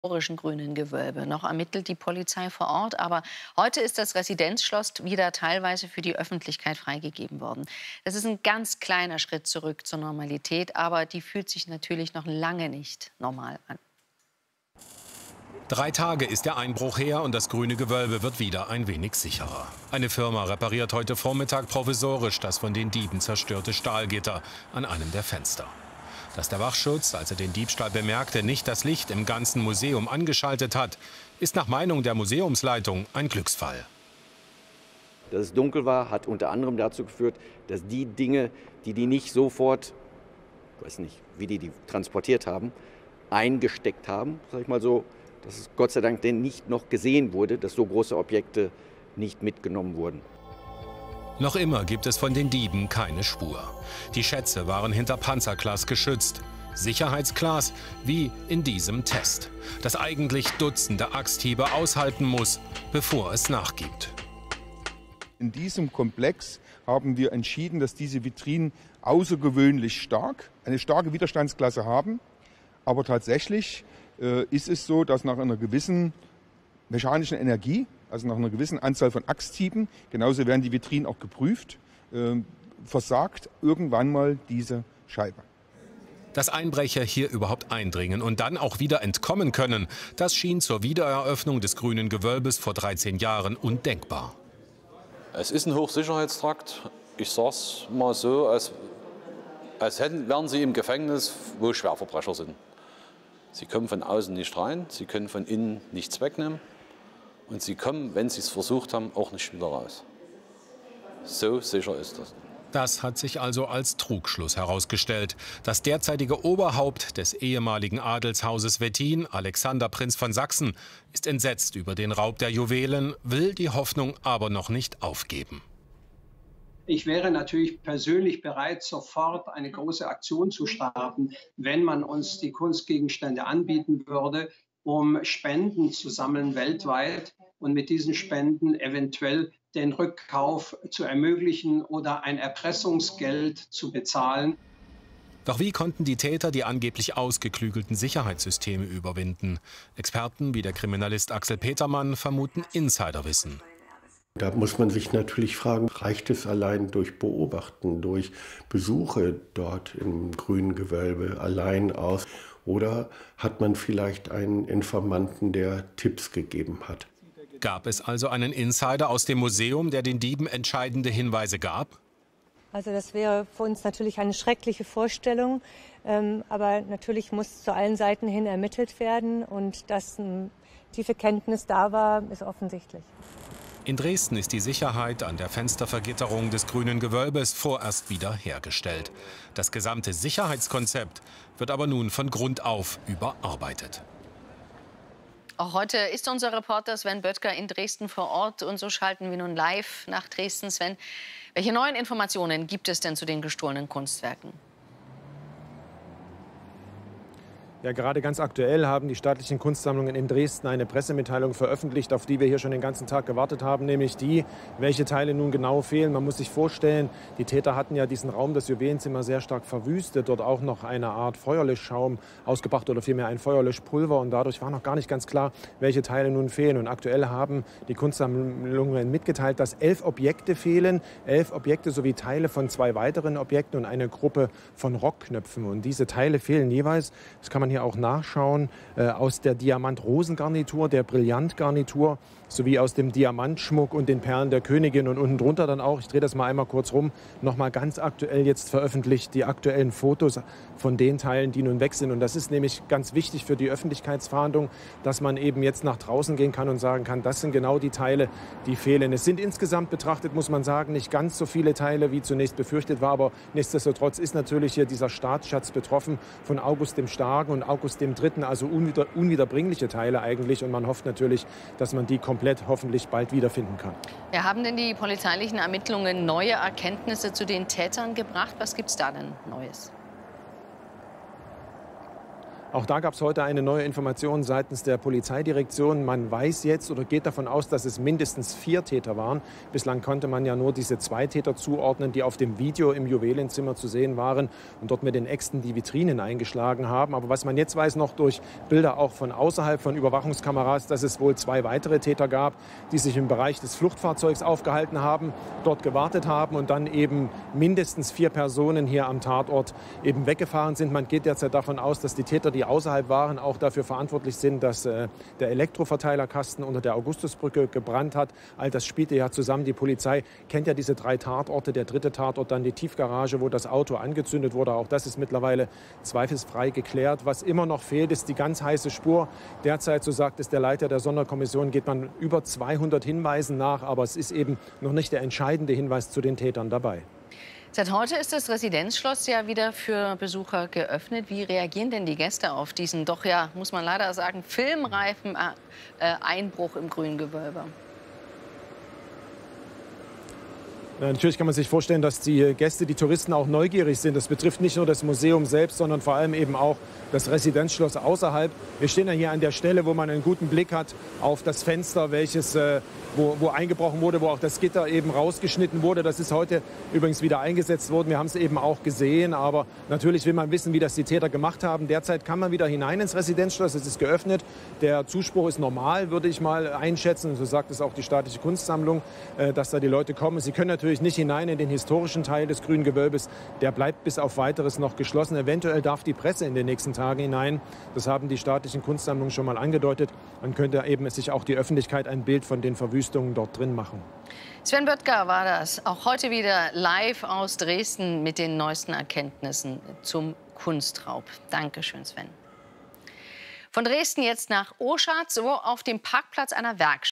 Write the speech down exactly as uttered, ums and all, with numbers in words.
historischen Grünen Gewölbe. Noch ermittelt die Polizei vor Ort, aber heute ist das Residenzschloss wieder teilweise für die Öffentlichkeit freigegeben worden. Das ist ein ganz kleiner Schritt zurück zur Normalität, aber die fühlt sich natürlich noch lange nicht normal an. Drei Tage ist der Einbruch her und das grüne Gewölbe wird wieder ein wenig sicherer. Eine Firma repariert heute Vormittag provisorisch das von den Dieben zerstörte Stahlgitter an einem der Fenster. Dass der Wachschutz, als er den Diebstahl bemerkte, nicht das Licht im ganzen Museum angeschaltet hat, ist nach Meinung der Museumsleitung ein Glücksfall. Dass es dunkel war, hat unter anderem dazu geführt, dass die Dinge, die die nicht sofort, ich weiß nicht, wie die die transportiert haben, eingesteckt haben, sag ich mal so, dass es Gott sei Dank denn nicht noch gesehen wurde, dass so große Objekte nicht mitgenommen wurden. Noch immer gibt es von den Dieben keine Spur. Die Schätze waren hinter Panzerglas geschützt. Sicherheitsglas wie in diesem Test, das eigentlich Dutzende Axthiebe aushalten muss, bevor es nachgibt. In diesem Komplex haben wir entschieden, dass diese Vitrinen außergewöhnlich stark, eine starke Widerstandsklasse haben. Aber tatsächlich äh, ist es so, dass nach einer gewissen mechanischen Energie, also nach einer gewissen Anzahl von Axthieben, genauso werden die Vitrinen auch geprüft, äh, versagt irgendwann mal diese Scheibe. Dass Einbrecher hier überhaupt eindringen und dann auch wieder entkommen können, das schien zur Wiedereröffnung des grünen Gewölbes vor dreizehn Jahren undenkbar. Es ist ein Hochsicherheitstrakt. Ich sage es mal so, als, als hätten, wären Sie im Gefängnis, wo Schwerverbrecher sind. Sie kommen von außen nicht rein, Sie können von innen nichts wegnehmen. Und sie kommen, wenn sie es versucht haben, auch nicht wieder raus. So sicher ist das. Das hat sich also als Trugschluss herausgestellt. Das derzeitige Oberhaupt des ehemaligen Adelshauses Wettin, Alexander Prinz von Sachsen, ist entsetzt über den Raub der Juwelen, will die Hoffnung aber noch nicht aufgeben. Ich wäre natürlich persönlich bereit, sofort eine große Aktion zu starten, wenn man uns die Kunstgegenstände anbieten würde, um Spenden zu sammeln weltweit und mit diesen Spenden eventuell den Rückkauf zu ermöglichen oder ein Erpressungsgeld zu bezahlen. Doch wie konnten die Täter die angeblich ausgeklügelten Sicherheitssysteme überwinden? Experten wie der Kriminalist Axel Petermann vermuten Insiderwissen. Da muss man sich natürlich fragen, reicht es allein durch Beobachten, durch Besuche dort im grünen Gewölbe allein aus? Oder hat man vielleicht einen Informanten, der Tipps gegeben hat? Gab es also einen Insider aus dem Museum, der den Dieben entscheidende Hinweise gab? Also das wäre für uns natürlich eine schreckliche Vorstellung. Ähm, aber natürlich muss zu allen Seiten hin ermittelt werden. Und dass eine tiefe Kenntnis da war, ist offensichtlich. In Dresden ist die Sicherheit an der Fenstervergitterung des grünen Gewölbes vorerst wieder hergestellt. Das gesamte Sicherheitskonzept wird aber nun von Grund auf überarbeitet. Auch heute ist unser Reporter Sven Böttger in Dresden vor Ort. Und so schalten wir nun live nach Dresden. Sven, welche neuen Informationen gibt es denn zu den gestohlenen Kunstwerken? Ja, gerade ganz aktuell haben die staatlichen Kunstsammlungen in Dresden eine Pressemitteilung veröffentlicht, auf die wir hier schon den ganzen Tag gewartet haben, nämlich die, welche Teile nun genau fehlen. Man muss sich vorstellen, die Täter hatten ja diesen Raum des Juwelenzimmer sehr stark verwüstet, dort auch noch eine Art Feuerlöschschaum ausgebracht oder vielmehr ein Feuerlöschpulver, und dadurch war noch gar nicht ganz klar, welche Teile nun fehlen. Und aktuell haben die Kunstsammlungen mitgeteilt, dass elf Objekte fehlen, elf Objekte sowie Teile von zwei weiteren Objekten und eine Gruppe von Rockknöpfen. Und diese Teile fehlen jeweils, das kann man hier auch nachschauen, äh, aus der Diamant-Rosen-Garnitur, der Brillant-Garnitur sowie aus dem Diamantschmuck und den Perlen der Königin. Und unten drunter dann auch, ich drehe das mal einmal kurz rum, nochmal ganz aktuell jetzt veröffentlicht die aktuellen Fotos von den Teilen, die nun weg sind. Und das ist nämlich ganz wichtig für die Öffentlichkeitsfahndung, dass man eben jetzt nach draußen gehen kann und sagen kann, das sind genau die Teile, die fehlen. Es sind insgesamt betrachtet, muss man sagen, nicht ganz so viele Teile, wie zunächst befürchtet war, aber nichtsdestotrotz ist natürlich hier dieser Staatsschatz betroffen von August dem Starken und August dem Dritten, also unwieder, unwiederbringliche Teile eigentlich. Und man hofft natürlich, dass man die komplett hoffentlich bald wiederfinden kann. Ja, haben denn die polizeilichen Ermittlungen neue Erkenntnisse zu den Tätern gebracht? Was gibt es da denn Neues? Auch da gab es heute eine neue Information seitens der Polizeidirektion. Man weiß jetzt oder geht davon aus, dass es mindestens vier Täter waren. Bislang konnte man ja nur diese zwei Täter zuordnen, die auf dem Video im Juwelienzimmer zu sehen waren und dort mit den Äxten die Vitrinen eingeschlagen haben. Aber was man jetzt weiß, noch durch Bilder auch von außerhalb von Überwachungskameras, dass es wohl zwei weitere Täter gab, die sich im Bereich des Fluchtfahrzeugs aufgehalten haben, dort gewartet haben und dann eben mindestens vier Personen hier am Tatort eben weggefahren sind. Man geht derzeit davon aus, dass die Täter, die außerhalb waren, auch dafür verantwortlich sind, dass äh, der Elektroverteilerkasten unter der Augustusbrücke gebrannt hat. All das spielte ja zusammen. Die Polizei kennt ja diese drei Tatorte. Der dritte Tatort dann die Tiefgarage, wo das Auto angezündet wurde. Auch das ist mittlerweile zweifelsfrei geklärt. Was immer noch fehlt, ist die ganz heiße Spur. Derzeit, so sagt es der Leiter der Sonderkommission, geht man über zweihundert Hinweisen nach. Aber es ist eben noch nicht der entscheidende Hinweis zu den Tätern dabei. Seit heute ist das Residenzschloss ja wieder für Besucher geöffnet. Wie reagieren denn die Gäste auf diesen doch ja, muss man leider sagen, filmreifen äh, Einbruch im Grüngewölbe? Natürlich kann man sich vorstellen, dass die Gäste, die Touristen auch neugierig sind. Das betrifft nicht nur das Museum selbst, sondern vor allem eben auch das Residenzschloss außerhalb. Wir stehen ja hier an der Stelle, wo man einen guten Blick hat auf das Fenster, welches, äh, wo, wo eingebrochen wurde, wo auch das Gitter eben rausgeschnitten wurde. Das ist heute übrigens wieder eingesetzt worden. Wir haben es eben auch gesehen. Aber natürlich will man wissen, wie das die Täter gemacht haben. Derzeit kann man wieder hinein ins Residenzschloss. Es ist geöffnet. Der Zuspruch ist normal, würde ich mal einschätzen. So sagt es auch die Staatliche Kunstsammlung, äh, dass da die Leute kommen. Sie können natürlich nicht hinein in den historischen Teil des Grünen Gewölbes. Der bleibt bis auf Weiteres noch geschlossen. Eventuell darf die Presse in den nächsten Tagen hinein. Das haben die staatlichen Kunstsammlungen schon mal angedeutet. Dann könnte eben sich auch die Öffentlichkeit ein Bild von den Verwüstungen dort drin machen. Sven Böttger war das. Auch heute wieder live aus Dresden mit den neuesten Erkenntnissen zum Kunstraub. Dankeschön, Sven. Von Dresden jetzt nach Oschatz, wo auf dem Parkplatz einer Werkstatt